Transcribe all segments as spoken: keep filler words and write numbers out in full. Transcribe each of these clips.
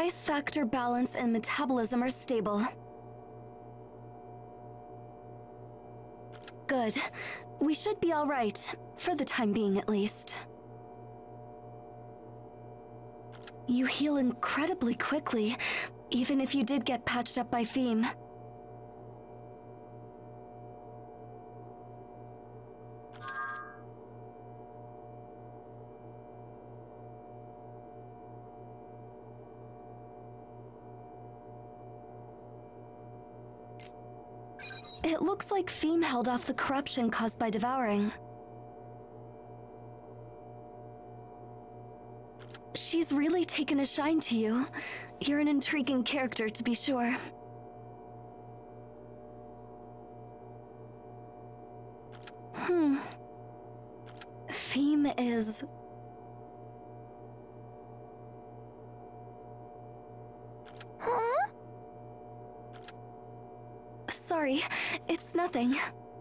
Spice factor balance and metabolism are stable. Good. We should be all right, for the time being at least. You heal incredibly quickly, even if you did get patched up by Feem. It looks like Feem held off the corruption caused by devouring. She's really taken a shine to you. You're an intriguing character, to be sure. Hmm. Feem is... Huh? Sorry, it's nothing.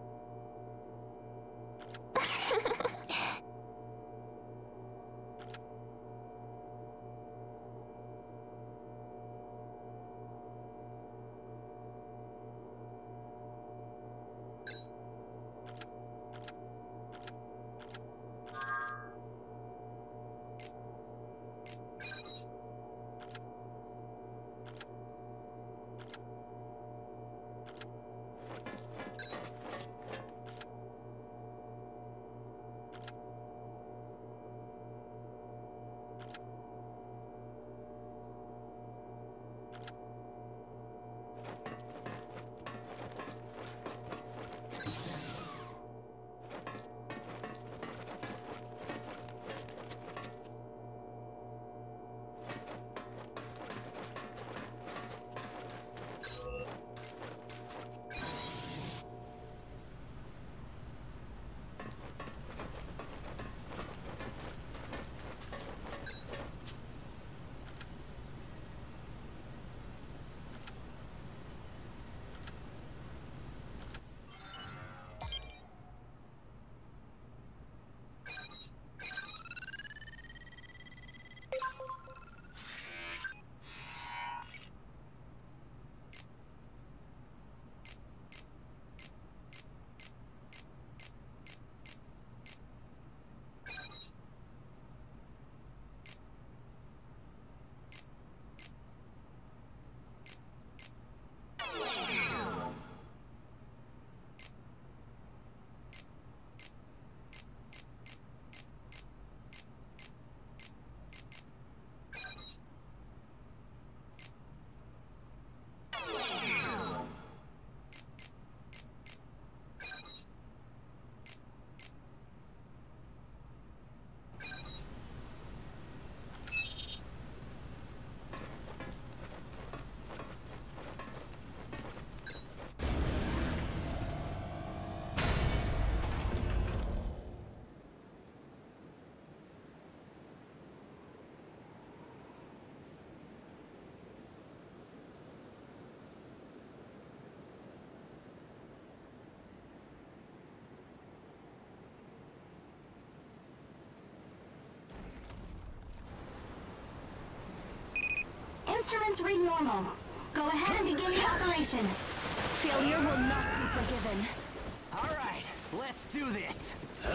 Instruments read normal. Go ahead and begin the operation. Failure will not be forgiven. All right, let's do this.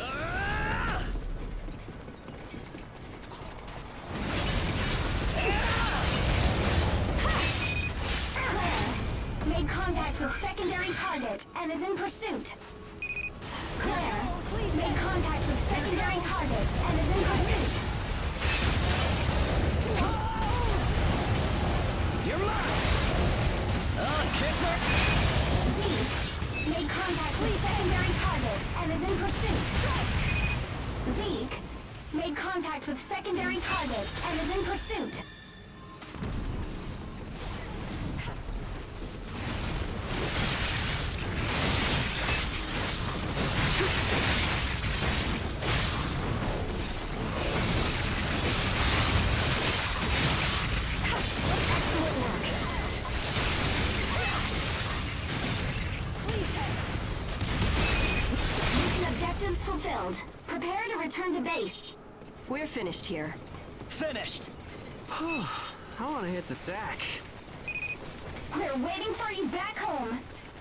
Claire made contact with secondary target and is in pursuit. Claire made contact with secondary target and is in pursuit. You're mine! I'll kick her! Zeke made contact with secondary target and is in pursuit. Zeke made contact with secondary target and is in pursuit. Fulfilled. Prepare to return to base. We're finished here. Finished! I want to hit the sack. They're waiting for you back home.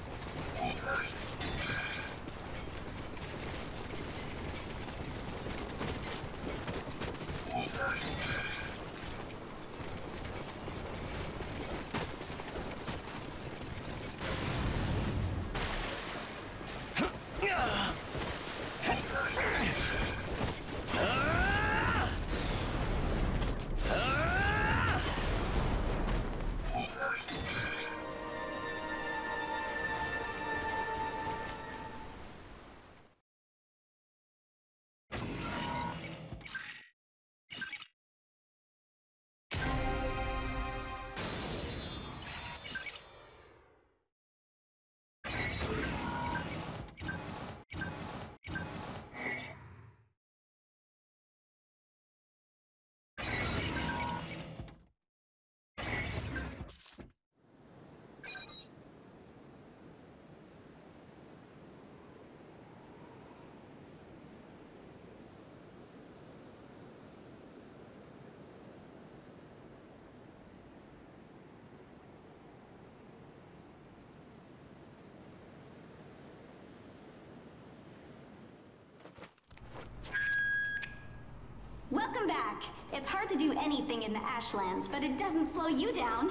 Welcome back. It's hard to do anything in the Ashlands, but it doesn't slow you down.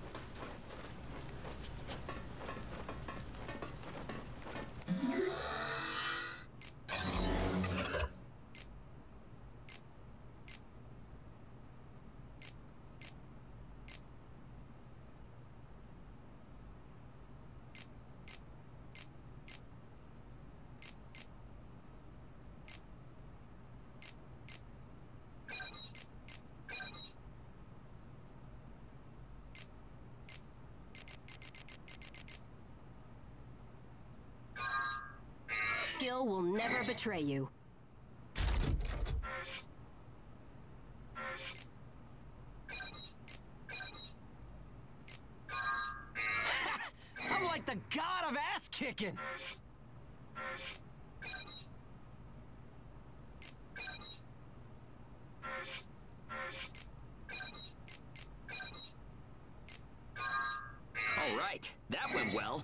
Skill will never betray you. I'm like the god of ass kicking. All right, that went well.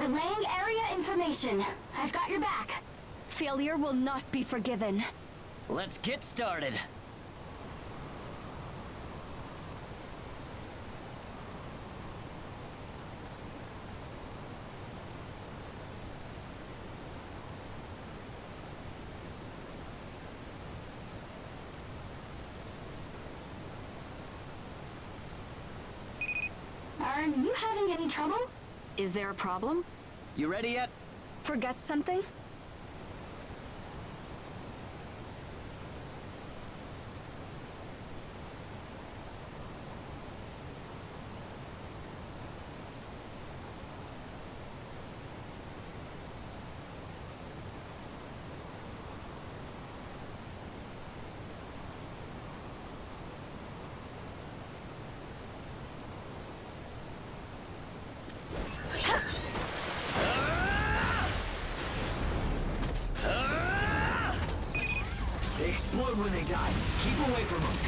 Relaying area information. I've got your back. Failure will not be forgiven. Let's get started. Are you having any trouble? Is there a problem? You ready yet? Forget something? They explode when they die. Keep away from them.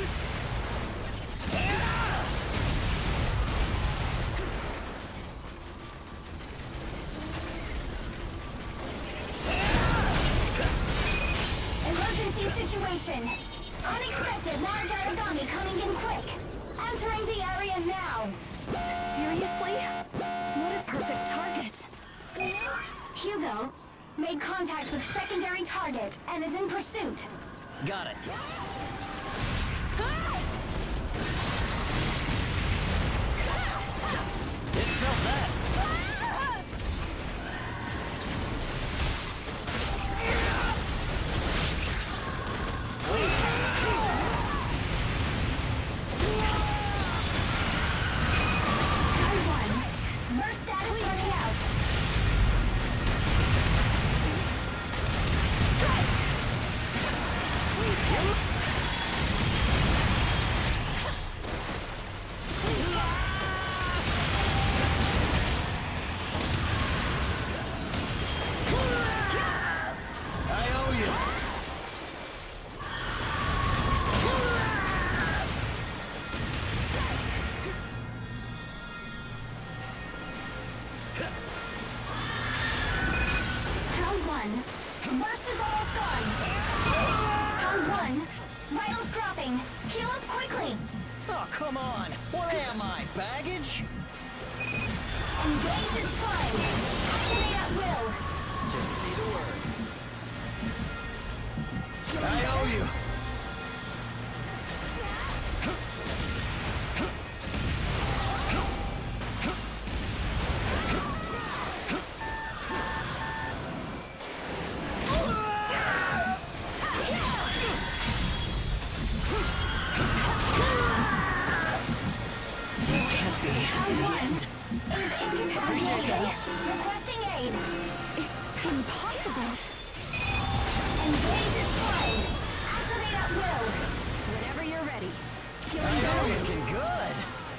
Emergency situation. Unexpected large Aragami coming in quick. Entering the area now. Seriously? What a perfect target. Hugo made contact with secondary target and is in pursuit. Got it. Didn't feel that. Round one. Burst status running out. Strike! Please hit! Please hit! I owe you. Round one. Burst is almost gone. Round one. Vitals dropping. Heal up quickly. Oh, come on. Where am I? Baggage? Engage is play. Activate at will. Just say the word. I owe you. This can't be the end. Is incapacitated. Requesting aid. Impossible. Engage is play. Activate at will. Whenever you're ready. I know you can good.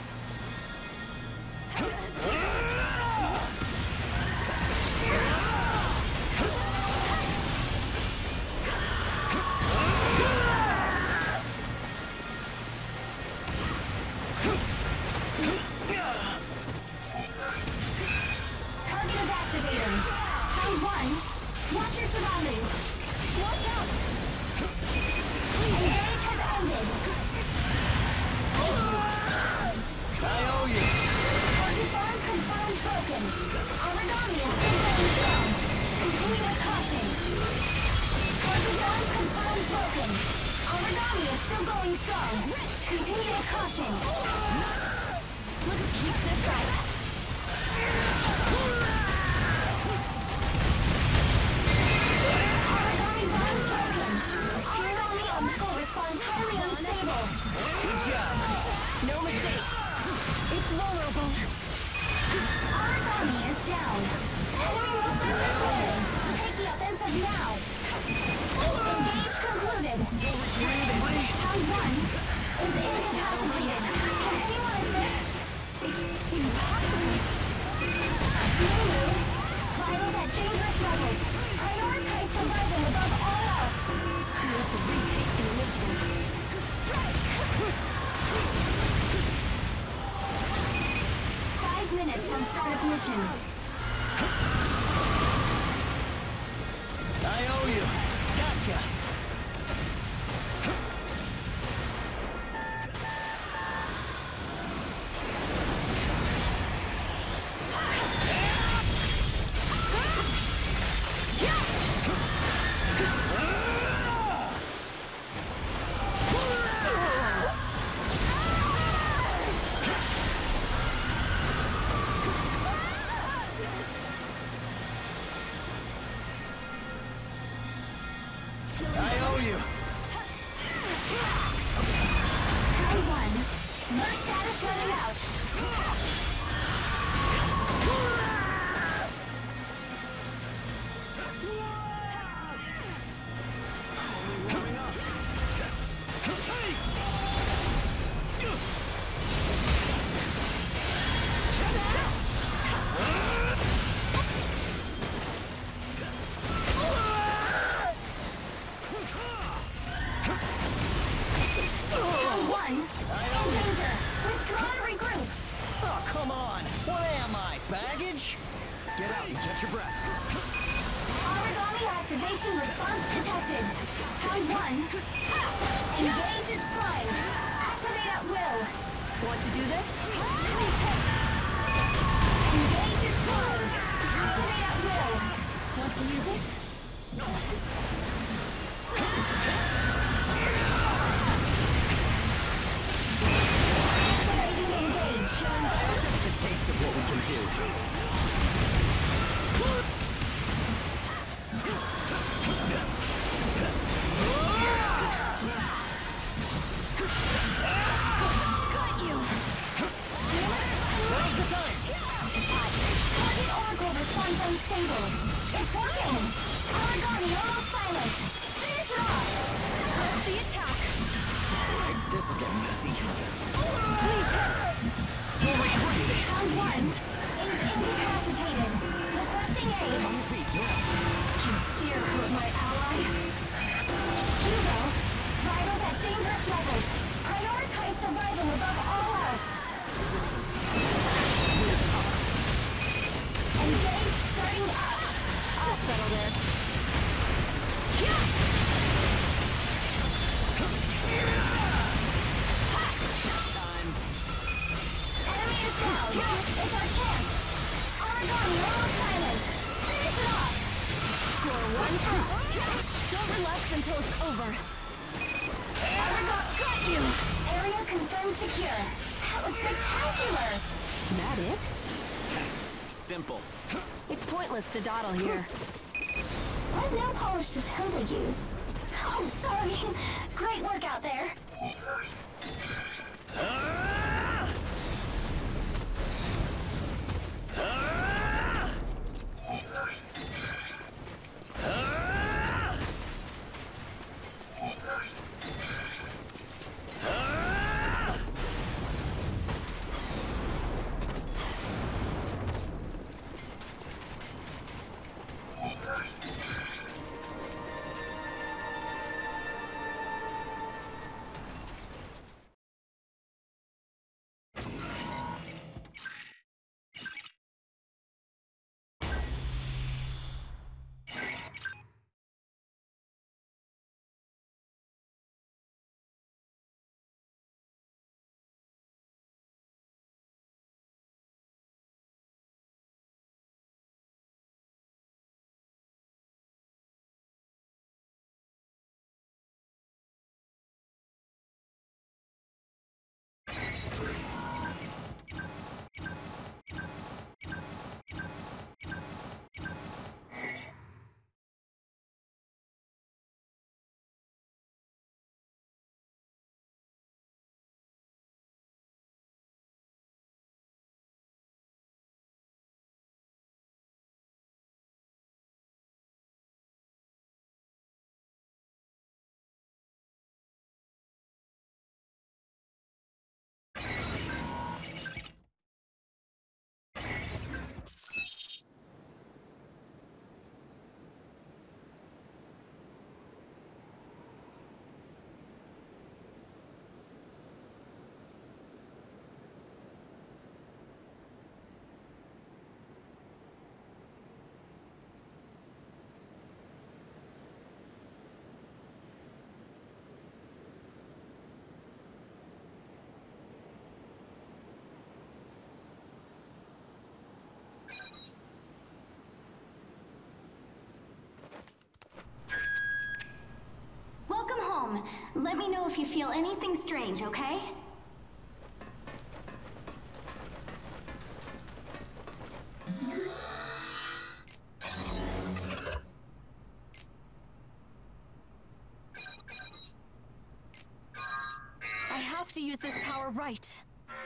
Target is activating. Round one. Watch your surroundings. Watch out. Engage has ended. I owe you. Target bond confirmed broken. Aragami is still going strong. Continue with caution. Target bond confirmed broken. Aragami is still going strong. Continue with caution. Let's keep this up. Aragami bonds broken. Aragami Omega responds highly unstable. Good job. No mistakes. It's vulnerable. Aragami is down. Enemy movements are slowing. Take the offensive now. Engage concluded. Round one is incapacitated. Can anyone assist? Impossible. Lulu, vitals at dangerous levels. Prioritize survival above all else. I need to retake the initiative. Strike! Five minutes from start of mission. I owe you. Gotcha. I owe you. Round one. Burst status running out. Round one. In danger. Withdraw and regroup. Oh, come on. What am I, baggage? Get out and catch your breath. Aragami activation response detected. Round one. Engage is primed. Activate at will. Want to do this? Please hit. Engage is primed. Activate at will. Want to use it? Activating engage. Just a taste of what we can do. Got you! Now's the time. Target oracle response unstable. It's working. Aragami almost silent. Finish it off. Press the attack! Alright, this'll get messy. Please hit! Round one is incapacitated. Requesting aid. On your feet, now. You dare hurt my ally. Hugo, vitals at dangerous levels. Prioritize survival above all else. Engage starting up. I'll settle this. Time. Enemy is down. It's our chance. Aragami almost silent. Finish it off. Score one for us. Don't relax until it's over. Aragami got you. Area confirmed secure. That was spectacular. That it? Simple. It's pointless to dawdle here. What nail polish does Hilda use? Oh, I'm sorry. Great work out there. home. Let me know if you feel anything strange, okay? I have to use this power right.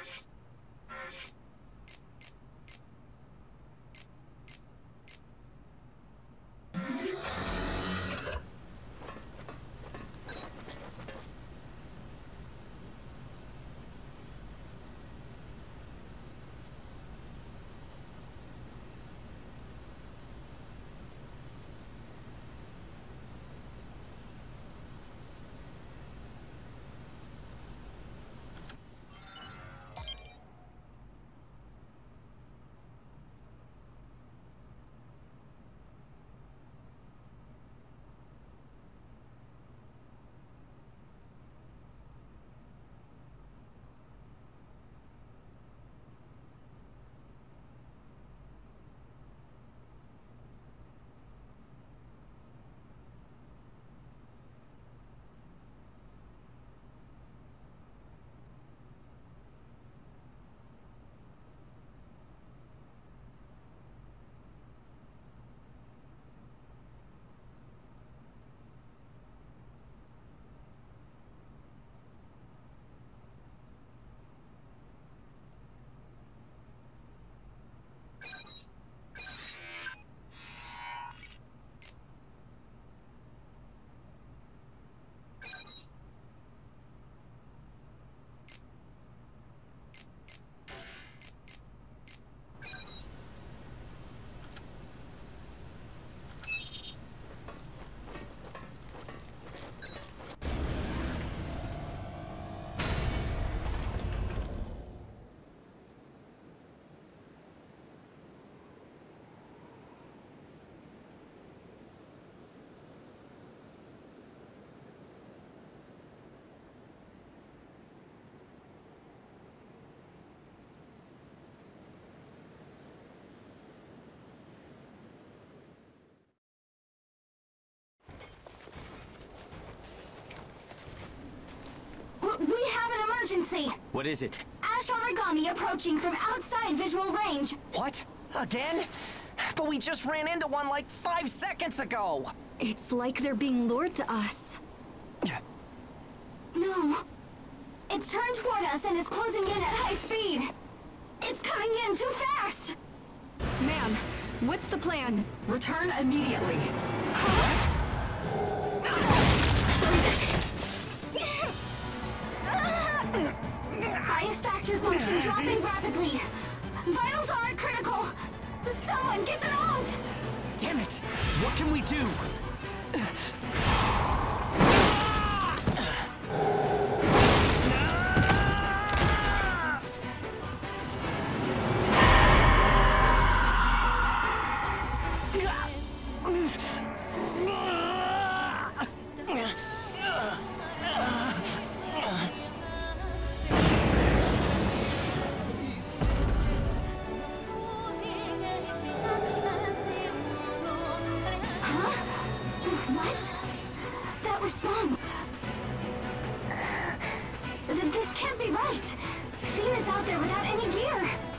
We have an emergency! What is it? Ash Aragami approaching from outside visual range. What? Again? But we just ran into one like five seconds ago! It's like they're being lured to us. No. It's turned toward us and is closing in at high speed. It's coming in too fast! Ma'am, what's the plan? Return immediately. Highest factor function dropping rapidly. Vitals are at critical. Someone get them out! Damn it! What can we do? What? That response. Th this can't be right. Fiend is out there without any gear.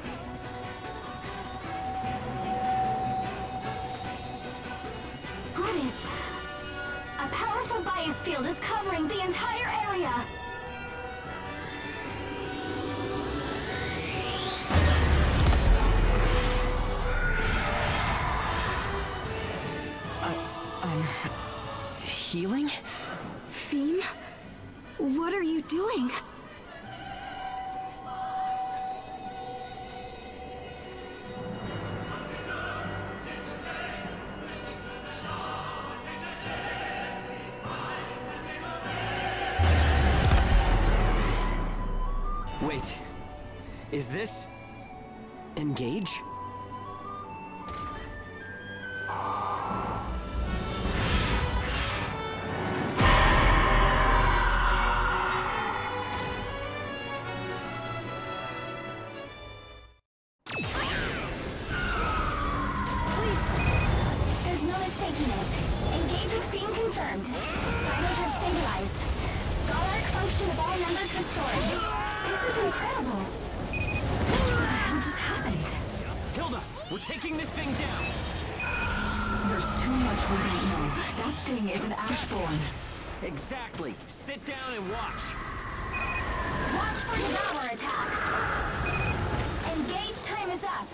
What is... A powerful bias field is covering the entire area. Healing? Theme? What are you doing? Wait. Is this... Engage? There's not a is taking it. Engage with beam confirmed. Vitals have stabilized. Galaric function of all members restored. This is incredible. What the hell just happened? Hilda, we're taking this thing down. There's too much we don't know. That thing is an Ashborn. Exactly. Sit down and watch. Watch for Devour attacks. Engage time is up.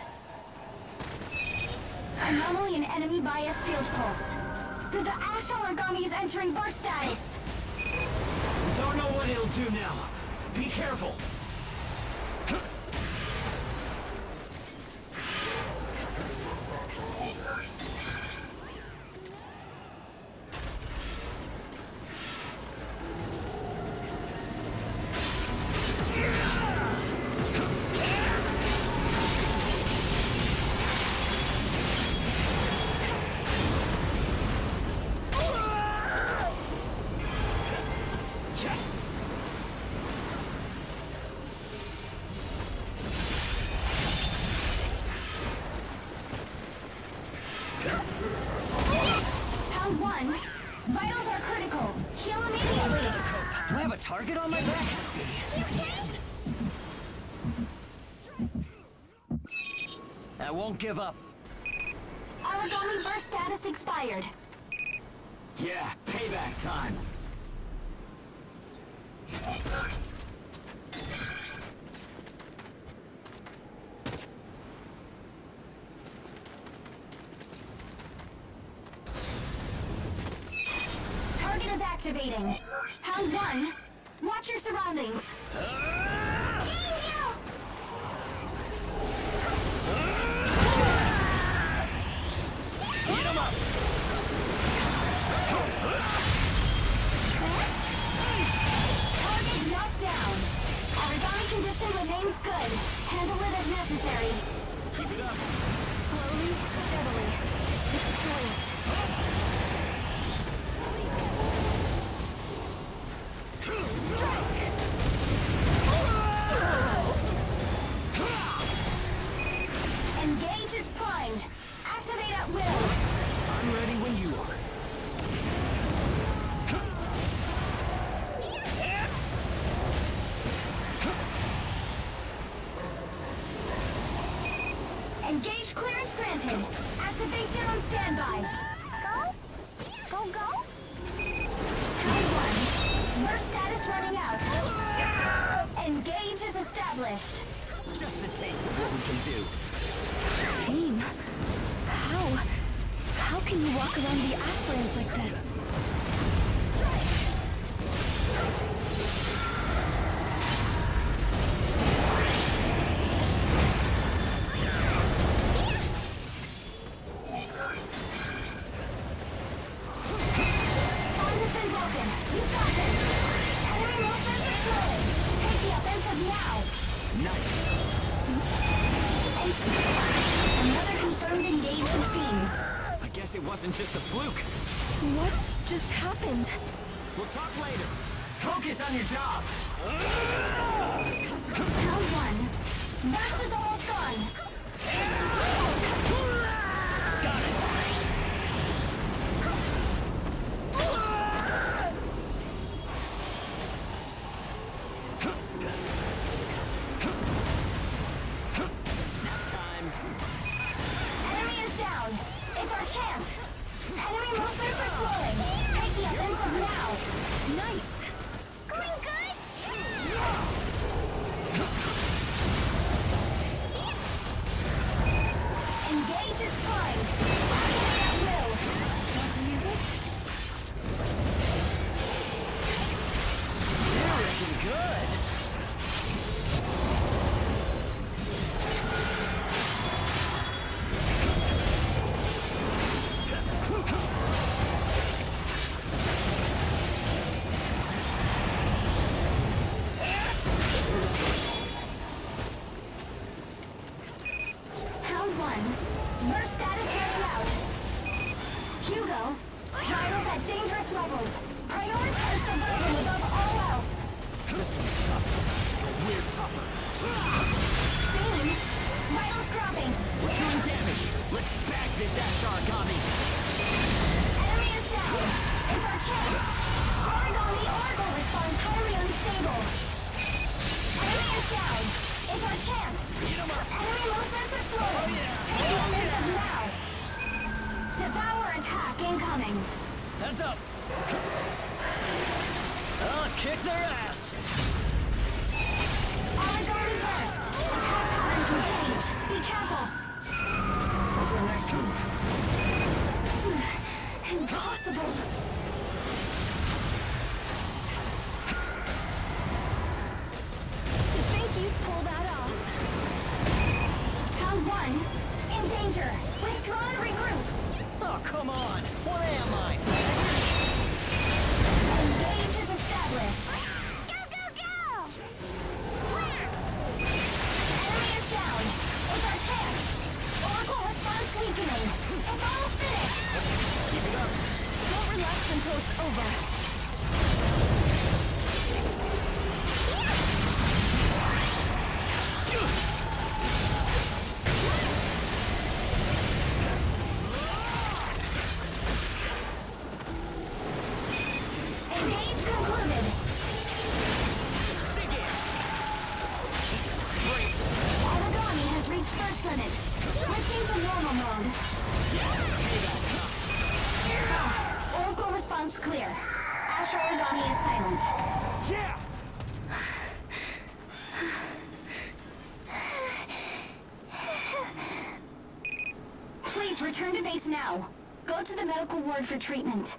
Anomaly and enemy bias field pulse. The, the Ash Aragami is entering burst status. Don't know what it'll do now. Be careful. Pound one. Vitals are critical. Heal immediately. Do I have a target on my back? You can't. I won't give up. Aragami burst status expired. Yeah, payback time. Target is activating. Pound one. Watch your surroundings. Danger! Eat 'em up! Target knocked down. Aragami condition remains good. Handle it as necessary. Keep it up. Slowly, steadily. Destroy it. Engage is primed. Activate at will. I'm ready when you are. Engage clearance granted. Activation on standby. Go? Go, go? Round one. Burst status running out. Engage is established. Just a taste of what we can do. Theme? How? How can you walk around the Ashlands like this? Bond has been broken. You've got this. Enemy movements are slowing. Take the offensive now. Nice. Another confirmed engagement theme. I guess it wasn't just a fluke. What just happened? We'll talk later. Focus on your job. Round one. Burst is almost gone. Got it. Nap time. Enemy is down. It's our chance. Enemy movements are slowing. Take the offensive now. Nice! Going good? Engage is primed. Activate at will. Want to use it? You're looking good. Round one. Burst status running out. Hugo, vitals at dangerous levels. Prioritize survival above all else. This thing's tough. We're tougher. Same. Vitals dropping. We're doing damage. Let's bag this Ash Aragami. chance. Aragami Oracle responds highly unstable. Enemy is down. It's our chance. Enemy movements are slowing. Take the offensive now. Devour attack incoming. Heads up! I'll kick their ass! Aragami burst. Attack patterns will change. Be careful. What's our next move? Impossible. To think you'd pull that off. Round one. In danger. Withdraw and regroup. Oh, come on! What am I? Engage is established. Go, go, go! Enemy is down. It's our chance. Oracle response weakening. It's almost finished. Keep it up! Don't relax until it's over. Engage concluded. Dig in! Great! Aragami has reached burst limit. Switching to normal mode. Oracle response clear. Ash Aragami is silent. Yeah! Please return to base now. Go to the medical ward for treatment.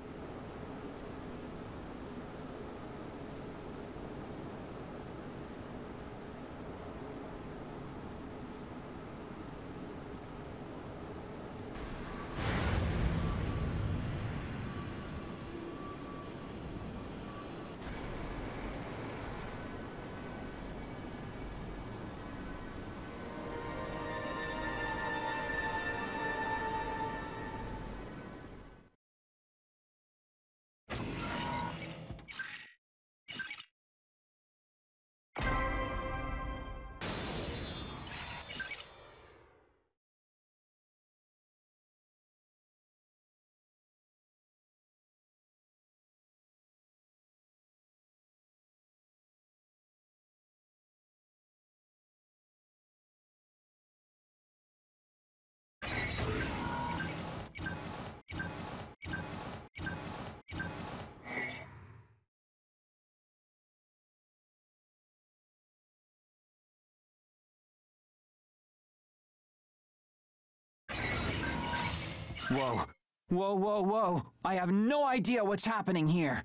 Whoa. Whoa, whoa, whoa. I have no idea what's happening here.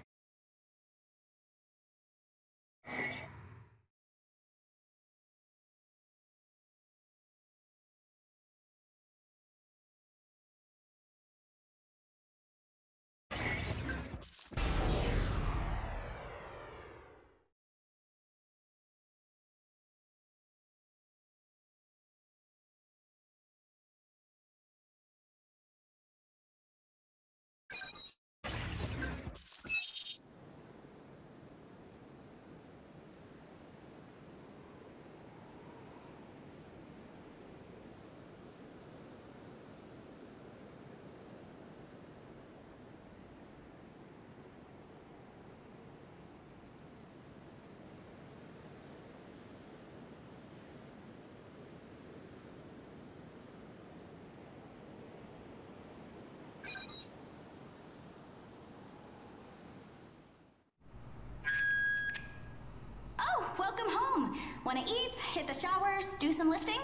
Oh, welcome home. Wanna eat, hit the showers, do some lifting?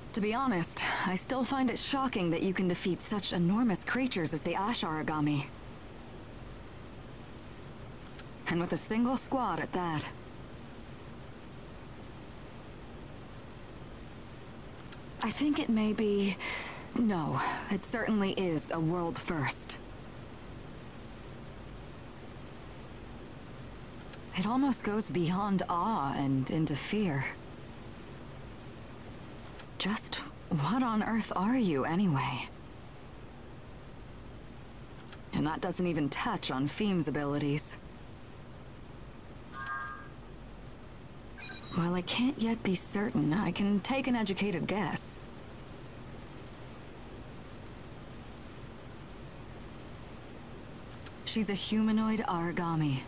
To be honest, I still find it shocking that you can defeat such enormous creatures as the Ash Aragami. And with a single squad at that. I think it may be... No, it certainly is a world first. It almost goes beyond awe and into fear. Just what on earth are you, anyway? And that doesn't even touch on Fiem's abilities. While I can't yet be certain, I can take an educated guess. She's a humanoid Aragami.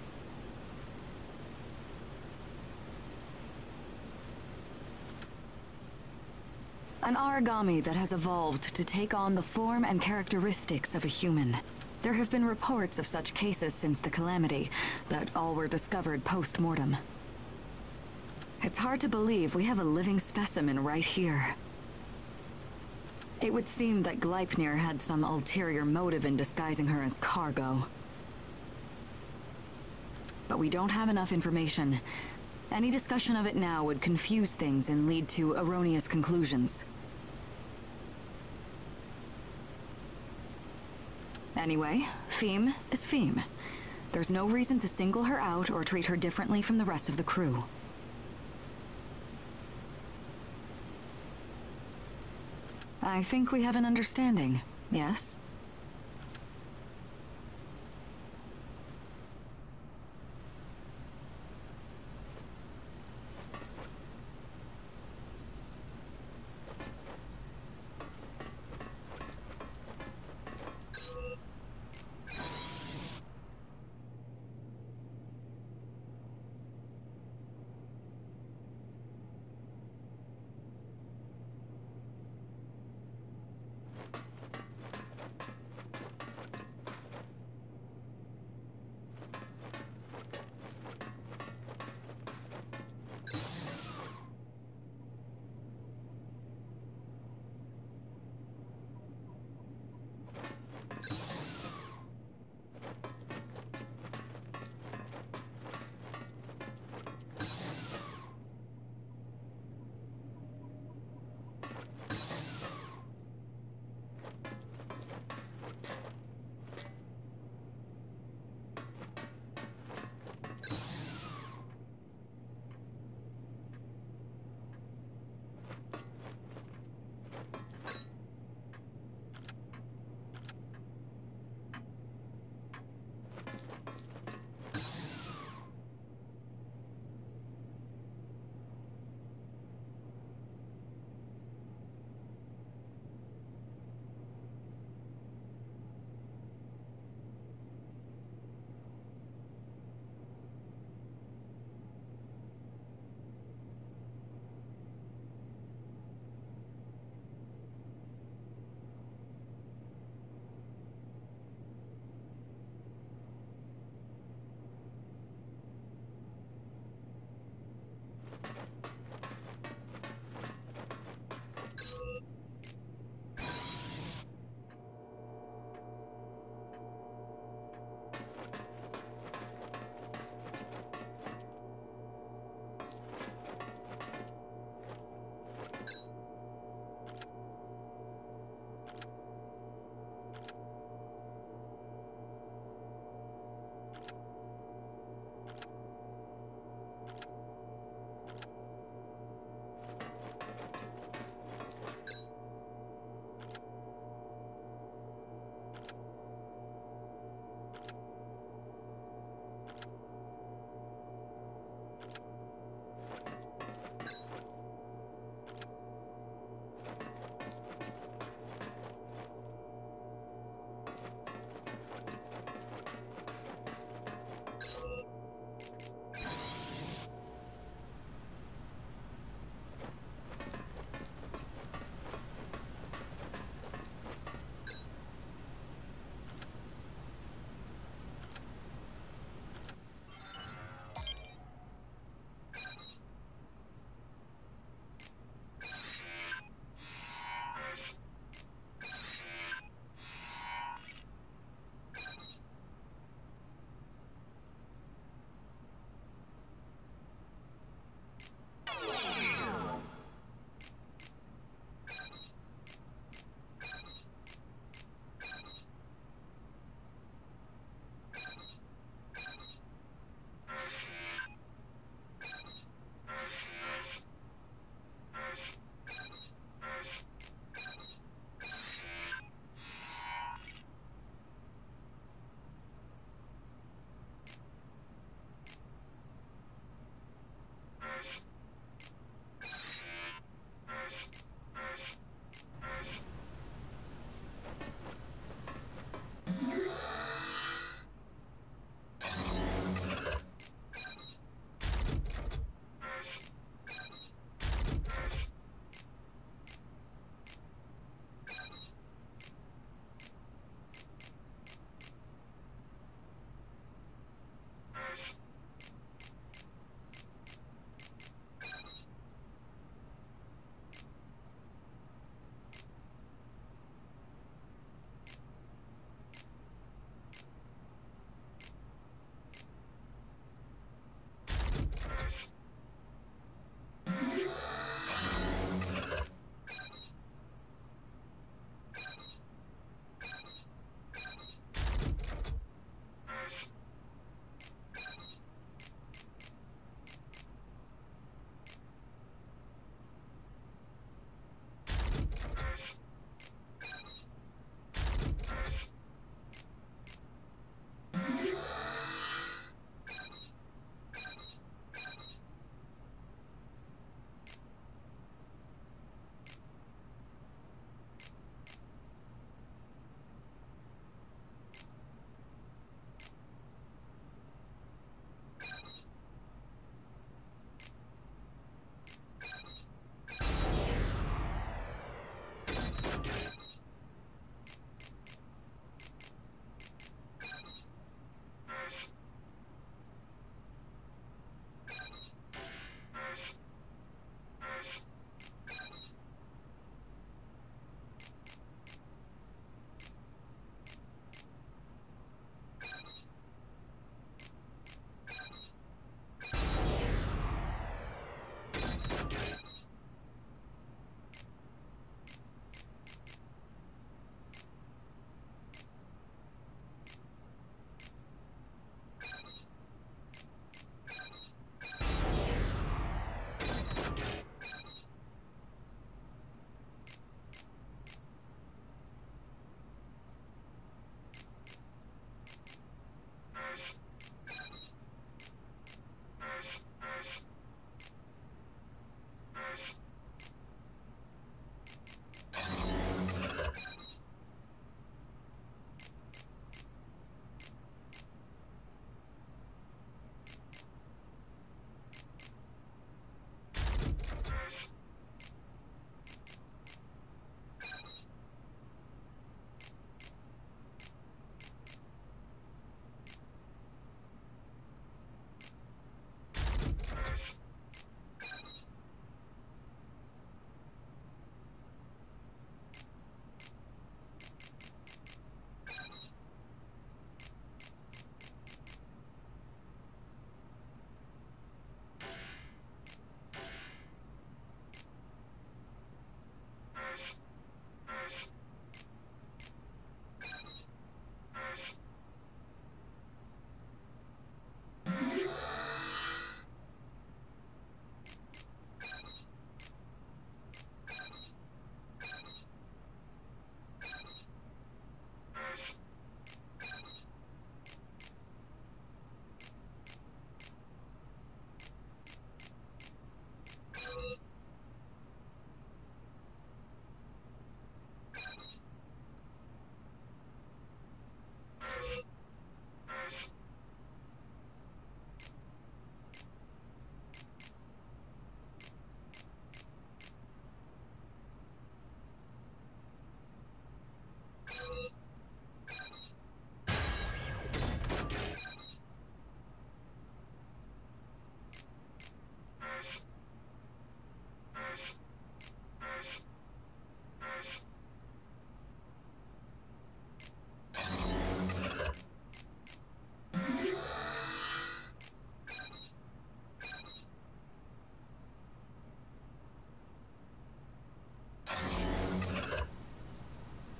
An Aragami that has evolved to take on the form and characteristics of a human. There have been reports of such cases since the Calamity, but all were discovered post-mortem. It's hard to believe we have a living specimen right here. It would seem that Gleipnir had some ulterior motive in disguising her as cargo. But we don't have enough information. Any discussion of it now would confuse things and lead to erroneous conclusions. Anyway, Fiem is Fiem. There's no reason to single her out or treat her differently from the rest of the crew. I think we have an understanding, yes?